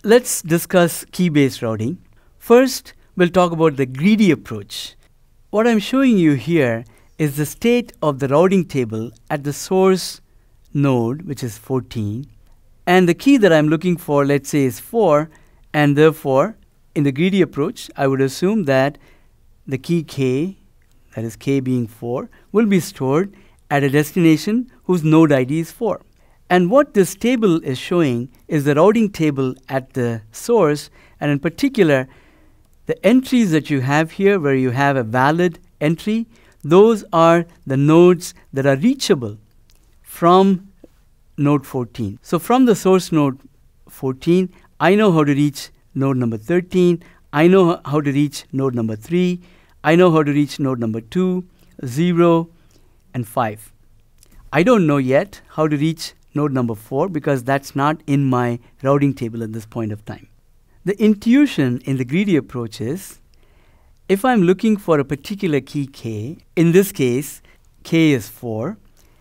let's discuss key-based routing. First, we'll talk about the greedy approach. What I'm showing you here is the state of the routing table at the source node, which is 14. And the key that I'm looking for, let's say, is 4. And therefore, in the greedy approach, I would assume that the key k, that is k being 4, will be stored at a destination whose node ID is 4. And what this table is showing is the routing table at the source, and in particular, the entries that you have here where you have a valid entry, those are the nodes that are reachable from node 14. So from the source node 14, I know how to reach node number 13, I know how to reach node number 3, I know how to reach node number 2, 0, and 5. I don't know yet how to reach node number 4 because that's not in my routing table at this point of time. The intuition in the greedy approach is, if I'm looking for a particular key k, in this case, k is 4,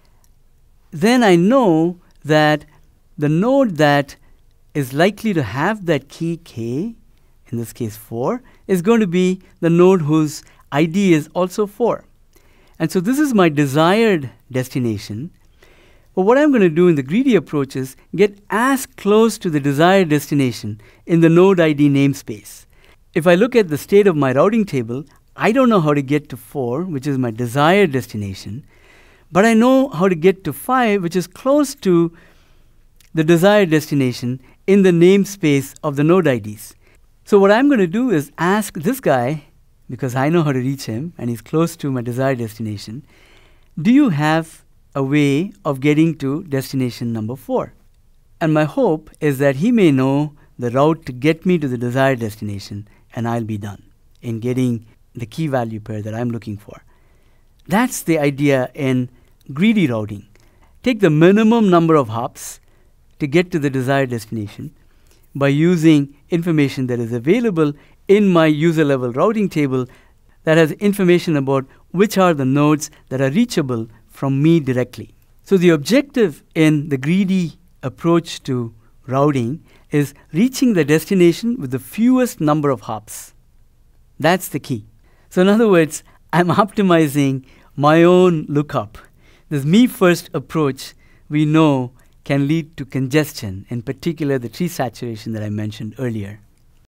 then I know that the node that is likely to have that key k, in this case 4, is going to be the node whose ID is also 4. And so this is my desired destination. But what I'm going to do in the greedy approach is get as close to the desired destination in the node ID namespace. If I look at the state of my routing table, I don't know how to get to 4, which is my desired destination, but I know how to get to 5, which is close to the desired destination in the namespace of the node IDs. So what I'm going to do is ask this guy, because I know how to reach him and he's close to my desired destination, do you have a way of getting to destination number 4? And my hope is that he may know the route to get me to the desired destination, and I'll be done in getting the key value pair that I'm looking for. That's the idea in greedy routing. Take the minimum number of hops to get to the desired destination by using information that is available in my user level routing table that has information about which are the nodes that are reachable from me directly. So the objective in the greedy approach to routing is reaching the destination with the fewest number of hops. That's the key. So in other words, I'm optimizing my own lookup. This me first approach we know can lead to congestion, in particular the tree saturation that I mentioned earlier.